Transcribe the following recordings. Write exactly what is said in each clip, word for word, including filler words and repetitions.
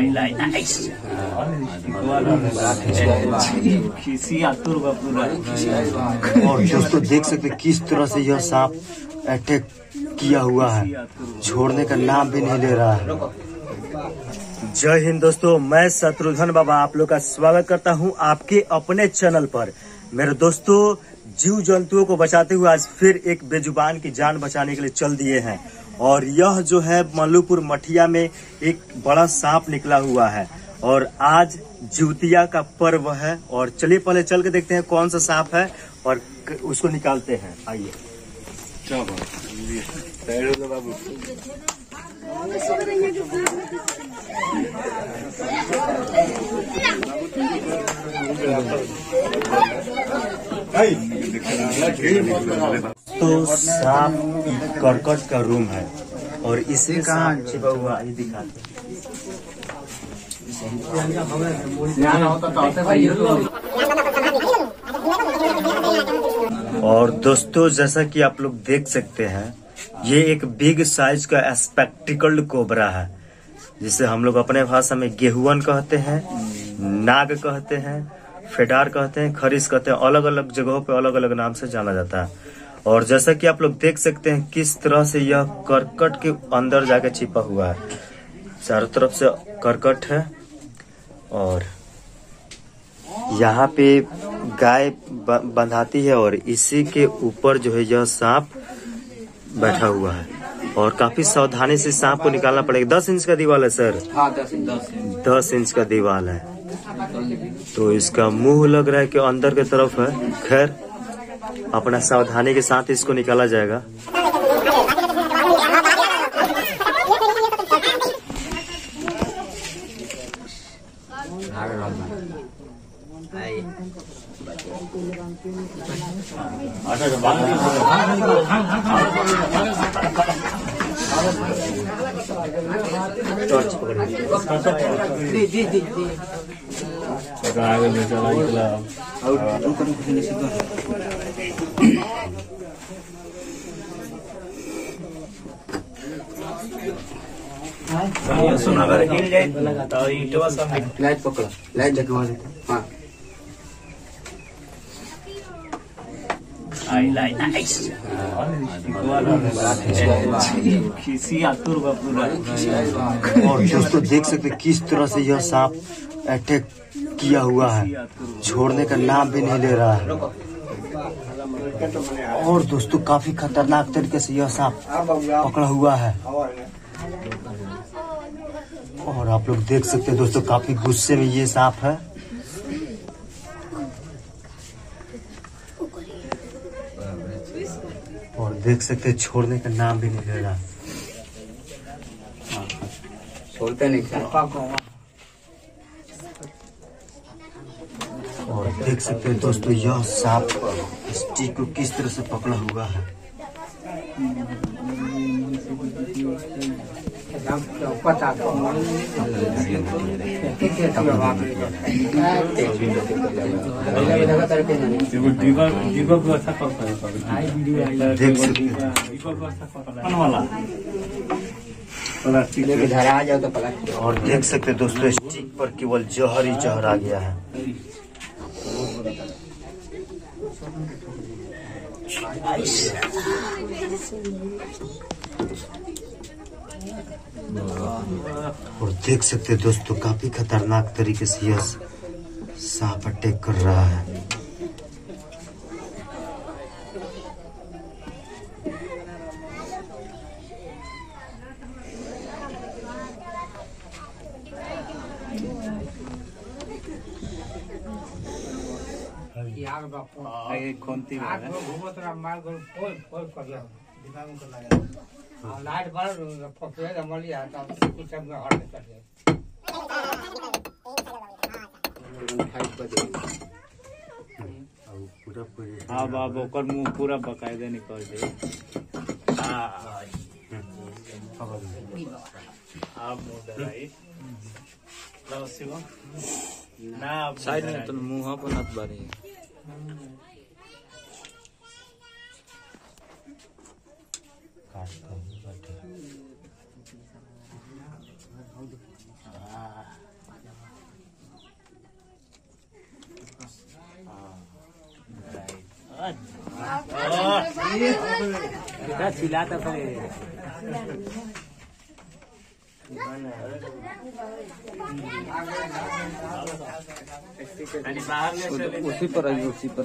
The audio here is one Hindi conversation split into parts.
और दोस्तों देख सकते किस तरह से यह सांप अटैक किया हुआ है, छोड़ने का नाम भी नहीं ले रहा है। जय हिंद दोस्तों, मैं शत्रुघ्न बाबा आप लोग का स्वागत करता हूं आपके अपने चैनल पर। मेरे दोस्तों, जीव जंतुओं को बचाते हुए आज फिर एक बेजुबान की जान बचाने के लिए चल दिए हैं। और यह जो है मल्लूपुर मठिया में एक बड़ा सांप निकला हुआ है और आज जिउतिया का पर्व है। और चलिए पहले चल के देखते हैं कौन सा सांप है और उसको निकालते हैं। आइए तो सांप कर्कट का रूम है और इसे कहाँ छिपा हुआ ये दिखाते और दोस्तों जैसा कि आप लोग देख सकते हैं, ये एक बिग साइज का स्पेक्टिकल्ड कोबरा है, जिसे हम लोग अपने भाषा में गेहुअन कहते हैं, नाग कहते हैं, फेडार कहते हैं, खरीस कहते हैं। अलग अलग जगहों पे अलग अलग नाम से जाना जाता है। और जैसा कि आप लोग देख सकते हैं किस तरह से यह करकट के अंदर जाके छिपा हुआ है। चारों तरफ से करकट है और यहाँ पे गाय बंधाती है और इसी के ऊपर जो है यह सांप बैठा हुआ है। और काफी सावधानी से सांप को निकालना पड़ेगा। दस इंच का दीवार है सर। हाँ, दस इंच दस इंच का दीवार है। तो इसका मुंह लग रहा है कि अंदर की तरफ है। खैर, अपना सावधानी के साथ इसको निकाला जाएगा। टॉर्च लाइट पकड़ा, लाइट जगवा देते। हाँ, और दोस्तों देख सकते किस तरह से यह सांप अटैक किया हुआ है, छोड़ने का नाम भी नहीं ले रहा है। और दोस्तों काफी खतरनाक तरीके से यह सांप पकड़ा हुआ है। और आप लोग देख सकते हैं दोस्तों काफी गुस्से में ये सांप है। और देख सकते हैं छोड़ने का नाम भी नहीं ले रहा। छोड़ते नहीं। और देख सकते हैं दोस्तों यह सांप स्टिक को किस तरह से पकड़ा हुआ है। देख सकते हैं आ जाओ तो प्लास्टिक। और देख सकते हैं दोस्तों स्टिक पर केवल जहर ही जहर आ गया है। और देख सकते हैं दोस्तों काफी खतरनाक तरीके से यह सांप अटैक कर रहा है। लाइट हाँ बाब ओकर मुंह पूरा बकायदा निकल जाए। साइड में तो मुंह पर नत बारी काट चिल्लाता था उसी पर आई उसी पर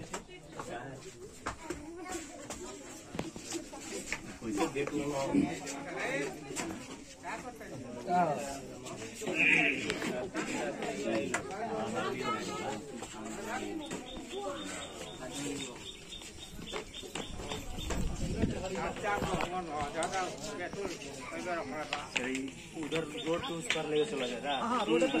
उधर रोड तो उस पर लेके चला जाएगा। हाँ रोड पर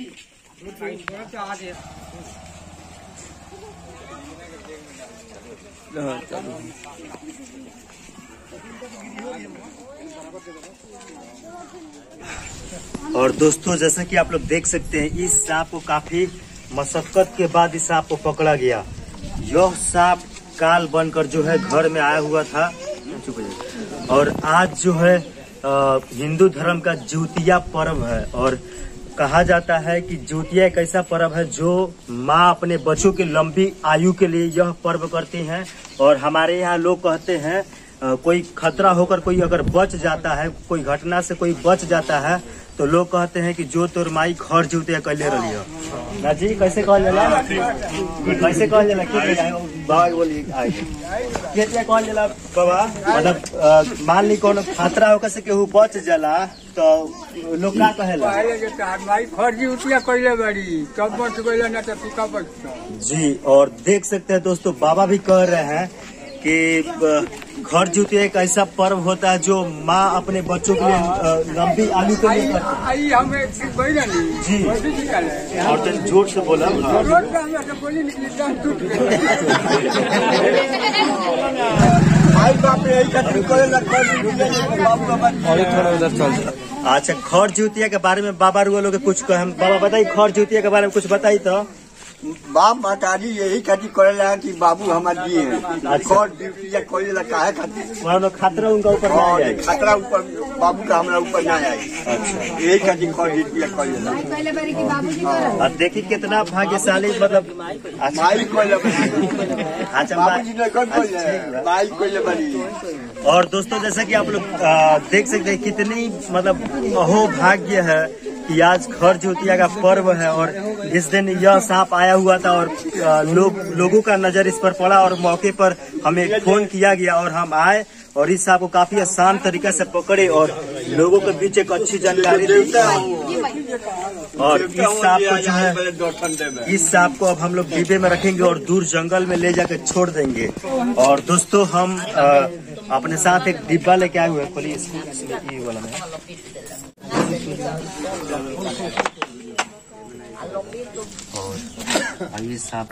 और दोस्तों जैसा कि आप लोग देख सकते हैं इस सांप को काफी मशक्कत के बाद इस सांप को पकड़ा गया। यह सांप काल बनकर जो है घर में आया हुआ था और आज जो है हिंदू धर्म का ज्योतिया पर्व है और कहा जाता है कि ज्योतिया एक ऐसा पर्व है जो माँ अपने बच्चों की लंबी आयु के लिए यह पर्व करती हैं। और हमारे यहाँ लोग कहते हैं आ, कोई खतरा होकर कोई अगर बच जाता है, कोई घटना से कोई बच जाता है तो लोग कहते हैं कि जो तोर माई घर ज्योतिया कैले रही हो ना जी। कैसे कहल जाला कैसे कहल जाला बाबा बोलिए क्या कहल जाला बाबा? मतलब मान ली कोनो खतरा होकर से केहू बच जाला तो लोग क्या कहेला माई घर ज्योतिया कैले बड़ी कब बच गइला ना तो तू कब बच। जी और देख सकते हैं दोस्तों बाबा भी कह रहे हैं कि घर ज्योतिया एक ऐसा पर्व होता है जो माँ अपने बच्चों के लिए लंबी आयु के लिए करती है। जी और तो जोर से बोला अच्छा खर ज्योतिया के बारे में बाबा रुआ लोग कुछ कहे बाबा बताइए खर ज्योतिया के बारे में कुछ बताइए तो। बाप माताजी यही खातिर करेला कि बाबू हमार दिए खर ज्योतिया करेला काहे खातिर खतरा उनका ऊपर ना आए, खतरा ऊपर बाबू का हमारा ऊपर ना आए। अच्छा यही खातिर खर ज्योतिया करेला। अब देखिए कितना भाग्यशाली मतलब माई अच्छा बाबूजी ने कर करेला माई करेला बड़ी। और दोस्तों जैसा कि आप लोग देख सकते हैं कितनी मतलब अहोभाग्य है कि आज खर ज्योतिया का पर्व है और इस दिन यह सांप आया हुआ था और लोग लोगों का नजर इस पर पड़ा और मौके पर हमें फोन किया गया और हम आए और इस सांप को काफी आसान तरीके से पकड़े और लोगों के बीच एक अच्छी जानकारी दी। और इस सांप को जो है इस सांप को अब हम लोग डिब्बे में रखेंगे और दूर जंगल में ले जाकर छोड़ देंगे। और दोस्तों हम आ, अपने साथ एक डिब्बा लेके आए हुए हैं। खोलिए इसमें ये वाला में और ये सांप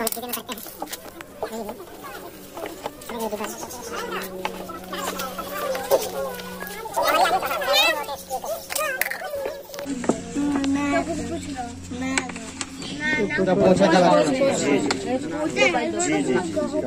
पूरा पोछा चला जी जी जी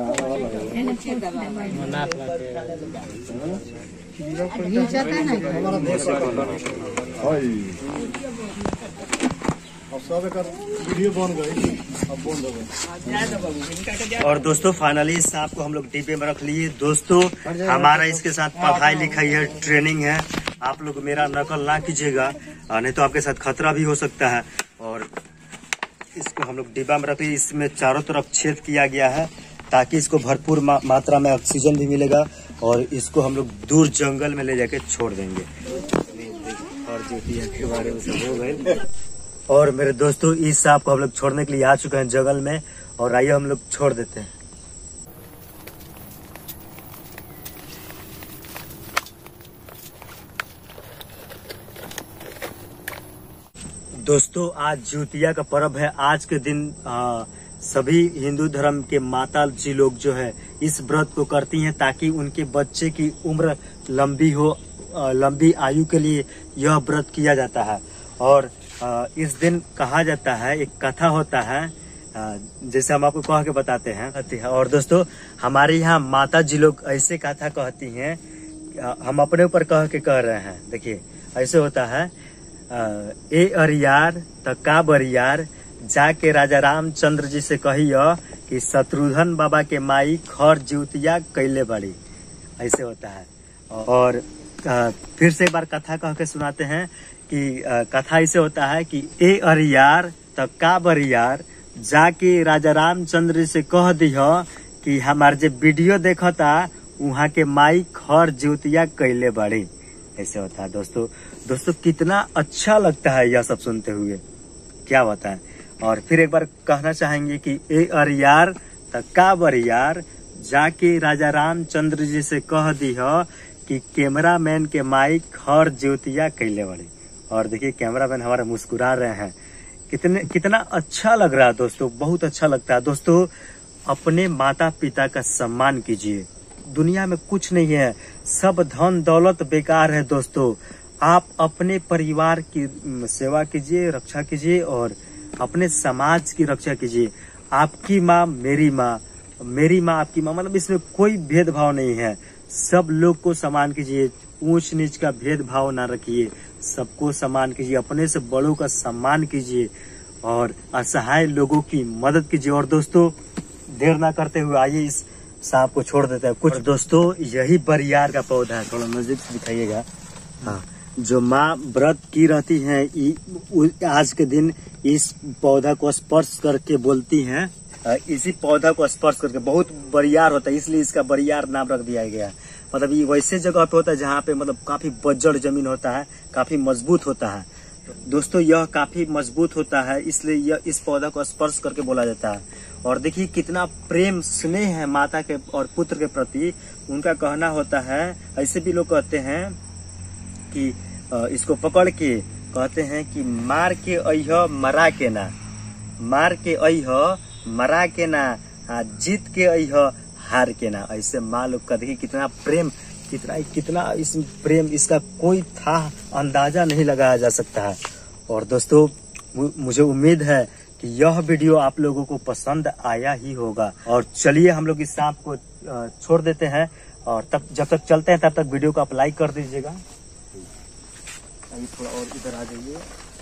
वीडियो बन गई अब बंद हो गई। और दोस्तों फाइनली इस सांप को हम लोग डिब्बे में रख लिए। दोस्तों हमारा इसके साथ पढ़ाई लिखाई है, ट्रेनिंग है। आप लोग मेरा नकल ना कीजिएगा नहीं तो आपके साथ खतरा भी हो सकता है। और इसको हम लोग डिब्बा में रख लिए। इसमें चारों तरफ छेद किया गया है ताकि इसको भरपूर मा, मात्रा में ऑक्सीजन भी मिलेगा और इसको हम लोग दूर जंगल में ले जाके छोड़ देंगे। और ज्योतिया के बारे में सब हो गए। और मेरे दोस्तों इस सांप को हम लोग छोड़ने के लिए आ चुके हैं जंगल में और आइए हम लोग छोड़ देते हैं। दोस्तों आज ज्योतिया का पर्व है। आज के दिन आ, सभी हिंदू धर्म के माता जी लोग जो है इस व्रत को करती हैं ताकि उनके बच्चे की उम्र लंबी हो, आ, लंबी आयु के लिए यह व्रत किया जाता है। और आ, इस दिन कहा जाता है, एक कथा होता है आ, जैसे हम आपको कह के बताते हैं। और दोस्तों हमारे यहाँ माता जी लोग ऐसे कथा कहती हैं, हम अपने ऊपर कह के कह रहे हैं। देखिए ऐसे होता है, ए अरियार त का बरियार जाके राजा रामचंद्र जी से कहियो कि शत्रुघ्न बाबा के माई खर ज्योतिया कैले बड़ी। ऐसे होता है। और आ, फिर से एक बार कथा कह के सुनाते हैं कि आ, कथा ऐसे होता है कि ए अरियार त का बरियार, जाके राजा रामचंद्र जी से कह दियो कि हमार जे वीडियो देखता वहाँ के माई खर ज्योतिया कैले बड़ी। ऐसे होता है दोस्तों। दोस्तों कितना अच्छा लगता है यह सब सुनते हुए, क्या होता है। और फिर एक बार कहना चाहेंगे कि ए अरियार त का बरियार, जाके राजा रामचंद्र जी से कह दियो कि कैमरा मैन के माई खर ज्योतिया कैले बड़ी। और देखिए कैमरा मैन हमारे मुस्कुरा रहे हैं। कितने कितना अच्छा लग रहा है दोस्तों, बहुत अच्छा लगता है। दोस्तों अपने माता पिता का सम्मान कीजिए। दुनिया में कुछ नहीं है, सब धन दौलत बेकार है दोस्तों। आप अपने परिवार की सेवा कीजिए, रक्षा कीजिए और अपने समाज की रक्षा कीजिए। आपकी माँ मेरी माँ, मेरी माँ आपकी माँ, मतलब इसमें कोई भेदभाव नहीं है। सब लोग को सम्मान कीजिए, ऊंच नीच का भेदभाव ना रखिए, सबको सम्मान कीजिए, अपने से बड़ों का सम्मान कीजिए और असहाय लोगों की मदद कीजिए। और दोस्तों देर ना करते हुए आइए इस सांप को छोड़ देते हैं कुछ। दोस्तों यही बरियार का पौधा है, थोड़ा नजदीक से दिखाइएगा। हाँ, जो माँ व्रत की रहती है आज के दिन इस पौधा को स्पर्श करके बोलती हैं, इसी पौधा को स्पर्श करके, बहुत बरियार होता है इसलिए इसका बरियार नाम रख दिया गया है। मतलब ये वैसे जगह पे होता है जहाँ पे मतलब काफी बज्जड़ जमीन होता है, काफी मजबूत होता है। दोस्तों यह काफी मजबूत होता है इसलिए यह इस पौधा को स्पर्श करके बोला जाता है। और देखिए कितना प्रेम स्नेह है माता के और पुत्र के प्रति। उनका कहना होता है, ऐसे भी लोग कहते हैं कि इसको पकड़ के कहते हैं कि मार के अइह मरा के ना, मार के अइह मरा के ना, जीत के अइह हार के ना। ऐसे माँ लोग का देखिए कितना प्रेम, कितना कितना इस प्रेम, इसका कोई था अंदाजा नहीं लगाया जा सकता है। और दोस्तों मुझे उम्मीद है कि यह वीडियो आप लोगों को पसंद आया ही होगा। और चलिए हम लोग इस सांप को छोड़ देते हैं और तब जब तक चलते हैं तब तक वीडियो को आप लाइक कर दीजिएगा। थोड़ा और इधर आ जाइए।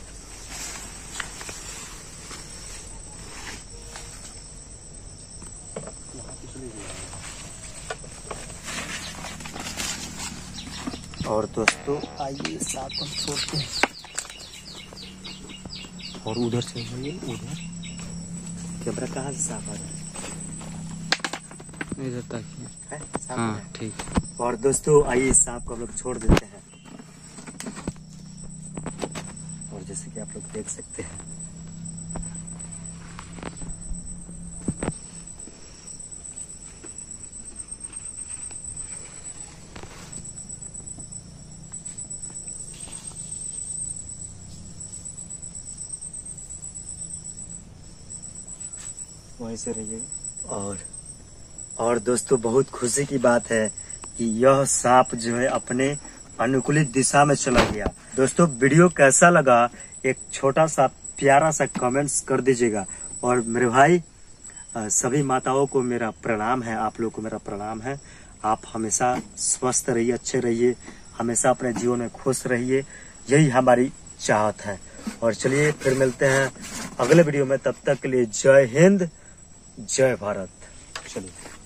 और दोस्तों आइए सांप को छोड़ते हैं और उधर से जाइए, उधर कैमरा कहाँ से साफ आ रहा है, इधर तक है? हाँ ठीक। और दोस्तों आइए सांप को हम लोग छोड़ देते हैं। और जैसे कि आप लोग देख सकते हैं वहीं से रहिए। और और दोस्तों बहुत खुशी की बात है कि यह सांप जो है अपने अनुकूलित दिशा में चला गया। दोस्तों वीडियो कैसा लगा एक छोटा सा प्यारा सा कमेंट्स कर दीजिएगा। और मेरे भाई सभी माताओं को मेरा प्रणाम है, आप लोग को मेरा प्रणाम है। आप हमेशा स्वस्थ रहिए, अच्छे रहिए, हमेशा अपने जीवन में खुश रहिए, यही हमारी चाहत है। और चलिए फिर मिलते हैं अगले वीडियो में, तब तक के लिए जय हिंद, जय भारत। चलिए।